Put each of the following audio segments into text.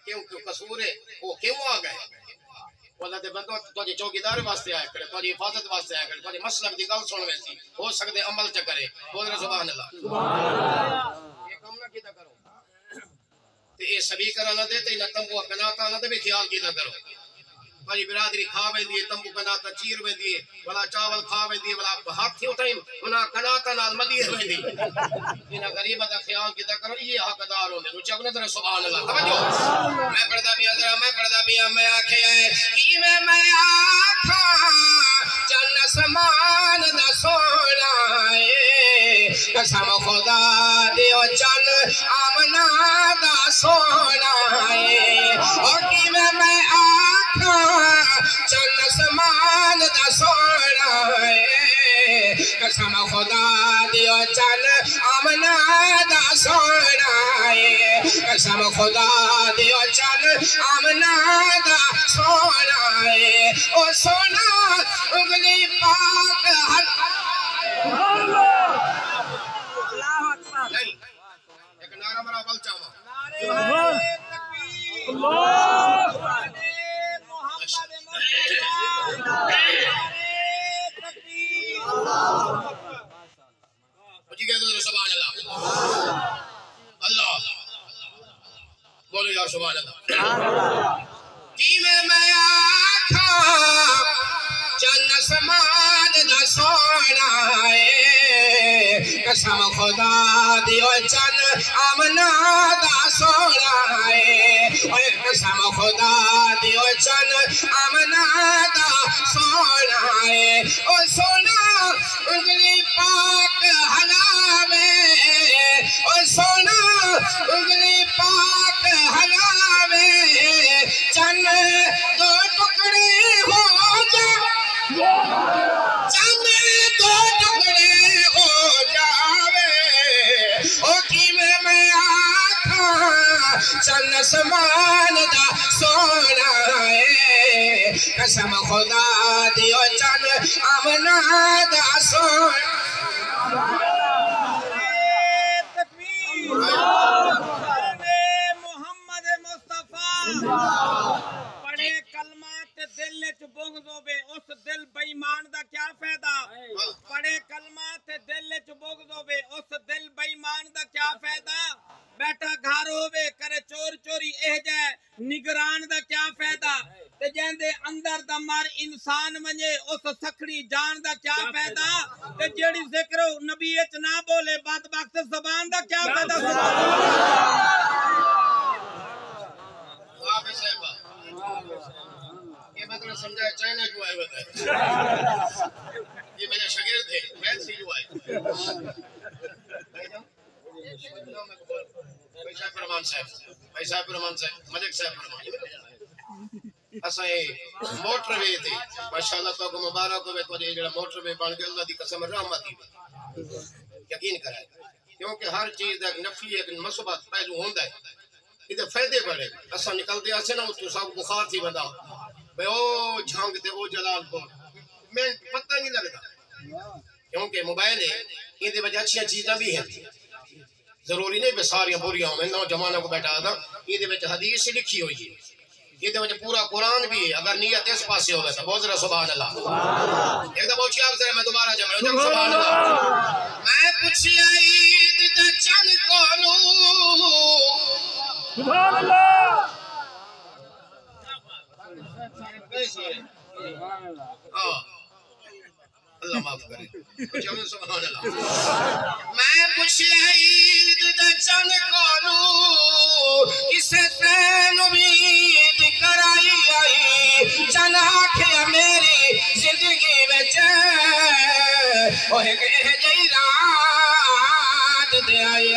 کیوں قصور ہے وہ کیوں آ گئے اللہ دے بندو تجھے چوکیدار واسطے آیا کرے تجھے حفاظت واسطے آیا کرے تجھے مسلک دی گل سن ویسی ہو سکتے عمل چ کرے بول رہے سبحان اللہ یہ کام نہ کیتا کرو تے اے سبھی کرا نہ دے تے نہ تمبو کناتا نہ تے بھی خیال کیتا کرو بھائی برادری کھا ویندی ہے تمبو کناتا چیر ویندی ہے بلا چاول کھا ویندی ہے بلا ہاتھ تھی اٹھائیں انہاں کناتا نال ملی ویندی انہاں غریبہ دا خیال کیتا کرو یہ حقدار ہوندے نو چاکو نہ ذرا سبحان اللہ توجہ میں پڑھدا بھی ذرا میں پڑھدا بھی میں آکھے کی میں آکھاں جن سمان دا سونا اے قسم خدا دیو چن آمنا دا سونا اے او کی میں آکھاں چن سمان دا سونا اے قسم خدا دیو چن آمنا دا سونا اے قسم خدا دیو چن آمنا دا سونا اے او سونا انگلی پاک ایک نعرہ مرا بل چاہاں مجھے کہہ دو سبحان اللہ اللہ بولو یار سبحان اللہ کی میں آکھاں چن سمان دا سونا اے قسم خدا دیو چن آمنا دا سونا اے قسم خدا دیو چن آمنا دا سونا اے او سونا انگلی پاک حلاوے او سونا انگلی پاک حلاوے چن دو ٹکڑے ہو جا چن دو ٹکڑے ہو جاوے او کی میں آکھاں چن سمان دا سونا اے قسم خدا دیو چن آمنا دا سونا محمد مصطفیٰ پڑھے کلمات دل چ بغض ہوے اس دل بے ایمان دا کیا فائدہ پڑھے کلمات دل چ بغض ہوے اس دل بے ایمان دا کیا فائدہ بیٹھا گھر ہوے کرے چور چوری اے جائے نگران دا کیا فائدہ تے جیندے اندر دا مر انسان ونجے اس سکھڑی جان دا کیا فائدہ تے جیڑی ذکر نبی اچ نہ بولے بدبخت زبان دا کیا فائدہ یہ مطلب سمجھا چائنا جو آئے ہوتا ہے یہ میرے شاگرد تھے میں سی جو آئے پیسہ فرمان صاحب ملک صاحب فرمان اسائیں موٹر وے تھے ماشاءاللہ تو کو مبارک ہوئے تو جڑا موٹر وے بن گیا اللہ دی قسم رحمت دی یقین کرائے کیونکہ ہر چیز دا نفی ایک مثبت پہلو ہوندا ہے یہ فائدے بڑے اساں نکل دے اسے نا تو سب بخار تھی بندہ بے او جھانگ تے او جلال کو میں پتہ نہیں لگتا کیونکہ موبائل ہے ان دے وجہ اچھی چیزاں بھی ہیں ضروری نہیں بے ساری بریاں میں نوجوانوں کو بیٹھا تھا یہ دے وچ حدیث لکھی ہوئی ہے یہ دے وچ پورا قرآن بھی ہے اگر نیت اس پاسے ہوگا تو بہت ذرا سبحان اللہ ایک دفعہ اچھی آپ سے میں دوبارہ جمع سبحان اللہ میں پوچھی عید تے چن کولو سبحان اللہ اللہ معاف کرے سبحان اللہ میں پوچھی عید تے چن کولو کسے تین امید کرائی آئی چن آکھیا میری زندگی وچ او ایک جئی رات دے آئی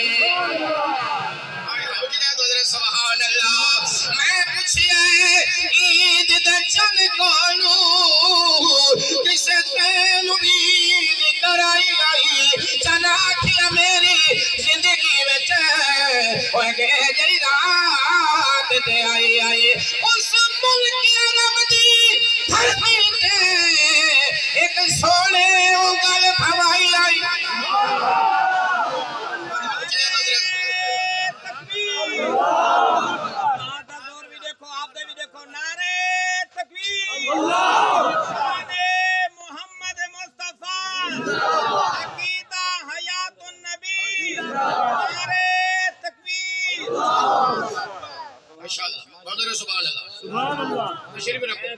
سبحان اللہ میں پوچھیا عید دے چن کولو کسے تین امید کرائی آئی چن آکھیا میری زندگی وچ او ایک جئی رات دے آئی اس ملک عرب دی دھرتی تے ایک سونے انگل پھوائی آئی ماشاءاللہ بولے سبحان اللہ سبحان اللہ تشریف رکھو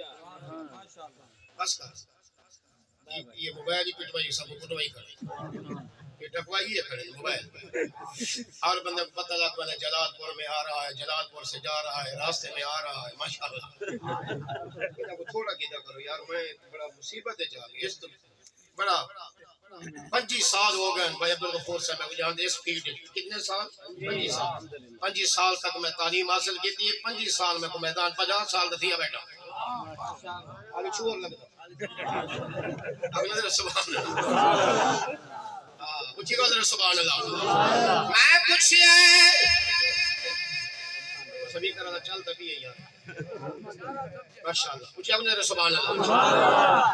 بس کر یہ موبائل ہی پٹوائی سب کو پٹوائی کرے یہ ٹکوائی ہے کرے موبائل ہر بندے کو پتہ لگ بنا جلال پور میں آ رہا ہے جلال پور سے جا رہا ہے راستے میں آ رہا ہے ماشاءاللہ کہنا کو تھوڑا کیدا کرو یار میں بڑا مصیبت ہے جا اس تو بڑا 25 سال ہو گئے بھائی عبدالغفور صاحب میں جہاں اس فیلڈ کتنے سال 25 سال تک میں تعلیم حاصل کی تھی 25 سال میں کو میدان 50 سال تھی بیٹھا ابھی چور لگتا اب نظر سبحان اللہ اچھی کو نظر سبحان اللہ میں کچھ سبھی کرنا چلتا بھی ہے یار ماشاءاللہ اچھی کو نظر سبحان اللہ